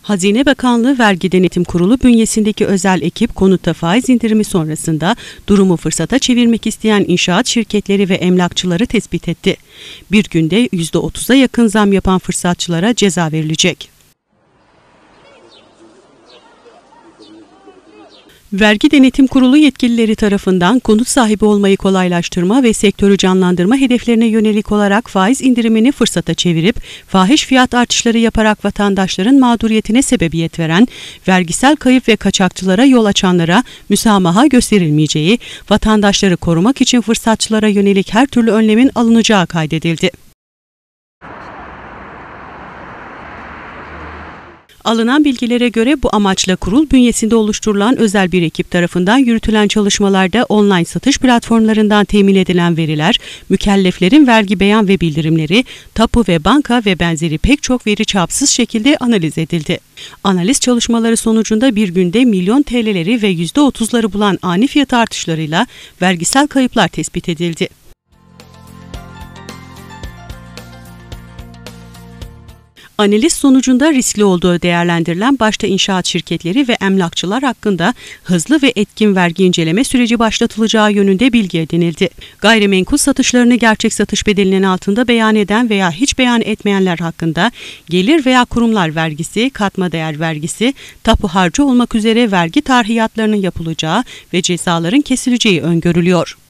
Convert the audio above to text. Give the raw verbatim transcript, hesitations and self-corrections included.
Hazine Bakanlığı Vergi Denetim Kurulu bünyesindeki özel ekip konutta faiz indirimi sonrasında durumu fırsata çevirmek isteyen inşaat şirketleri ve emlakçıları tespit etti. Bir günde yüzde otuza yakın zam yapan fırsatçılara ceza verilecek. Vergi Denetim Kurulu yetkilileri tarafından konut sahibi olmayı kolaylaştırma ve sektörü canlandırma hedeflerine yönelik olarak faiz indirimini fırsata çevirip fahiş fiyat artışları yaparak vatandaşların mağduriyetine sebebiyet veren, vergisel kayıp ve kaçakçılara yol açanlara müsamaha gösterilmeyeceği, vatandaşları korumak için fırsatçılara yönelik her türlü önlemin alınacağı kaydedildi. Alınan bilgilere göre bu amaçla kurul bünyesinde oluşturulan özel bir ekip tarafından yürütülen çalışmalarda online satış platformlarından temin edilen veriler, mükelleflerin vergi beyan ve bildirimleri, tapu ve banka ve benzeri pek çok veri çapsız şekilde analiz edildi. Analiz çalışmaları sonucunda bir günde milyon T L'leri ve yüzde otuzları bulan ani fiyat artışlarıyla vergisel kayıplar tespit edildi. Analiz sonucunda riskli olduğu değerlendirilen başta inşaat şirketleri ve emlakçılar hakkında hızlı ve etkin vergi inceleme süreci başlatılacağı yönünde bilgi edinildi. Gayrimenkul satışlarını gerçek satış bedelinin altında beyan eden veya hiç beyan etmeyenler hakkında gelir veya kurumlar vergisi, katma değer vergisi, tapu harcı olmak üzere vergi tarhiyatlarının yapılacağı ve cezaların kesileceği öngörülüyor.